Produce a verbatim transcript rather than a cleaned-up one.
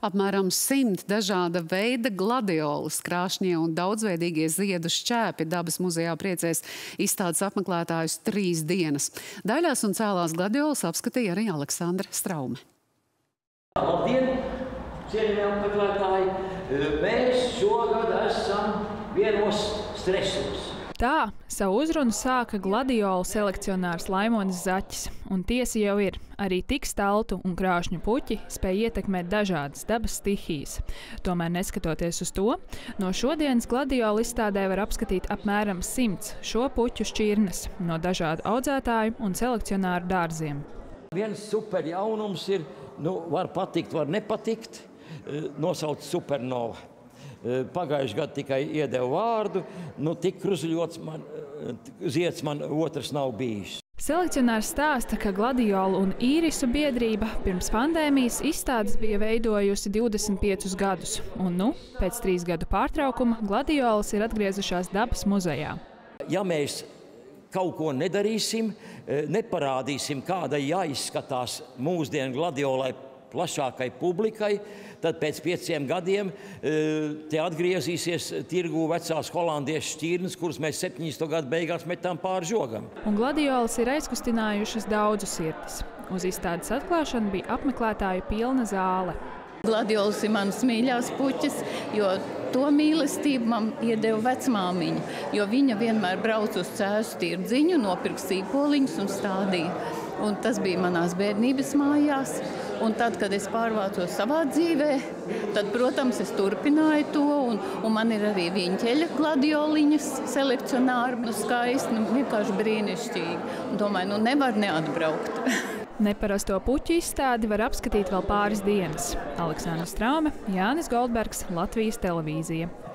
Apmēram simt dažāda veida gladiolas, krāšņie un daudzveidīgie ziedu šķēpi dabas muzejā priecēs izstādes apmeklētājus trīs dienas. Daļās un cēlās gladiolas apskatīja arī Aleksandra Straume. Labdien, cienījamie apmeklētāji! Mēs šogad esam vienos stresos. Tā savu uzrunu sāka gladiola selekcionārs Laimonis Zaķis. Un tiesa jau ir, arī tik staltu un krāšņu puķi spēj ietekmēt dažādas dabas stihijas. Tomēr, neskatoties uz to, no šodienas gladiola izstādē var apskatīt apmēram simts šo puķu šķirnes no dažādu audzētāju un selekcionāru dārziem. Viens super jaunums ir, nu, var patikt, var nepatikt, nosaukt supernova. Pagājuši gadu tikai iedevu vārdu, nu tik kruzuļots man, zieds man otrs nav bijis. Selekcionārs stāsta, ka gladiola un īrisu biedrība pirms pandēmijas izstādes bija veidojusi divdesmit piecus gadus. Un nu, pēc trīs gadu pārtraukuma, gladiolas ir atgriezušās dabas muzejā. Ja mēs kaut ko nedarīsim, neparādīsim, kādai jāizskatās mūsdienu gladiolai plašākai publikai, tad pēc pieciem gadiem te atgriezīsies tirgū vecās holandiešu šķirnes, kuras mēs septiņdesmito gadu beigās metām pāri žogam. Un gladiolas ir aizkustinājušas daudzu sirdis. Uz izstādes atklāšanu bija apmeklētāju pilna zāle. Gladiolas ir manas mīļās puķes, jo to mīlestību man iedeva vecmāmiņa, jo viņa vienmēr brauc uz Cēsu tirdziņu, nopirka sīpoliņus un stādīja. Un tas bija manās bērnības mājās. Un tad, kad es pārvācos savā dzīvē, tad, protams, es turpināju to. Un, un man ir arī viņķeļa gladioliņas selekcionāri. Nu, skaisti, nu, vienkārši brīnišķīgi. Un domāju, nu nevar neatbraukt. Neparasto puķu izstādi var apskatīt vēl pāris dienas. Aleksandra Straume, Jānis Goldbergs, Latvijas televīzija.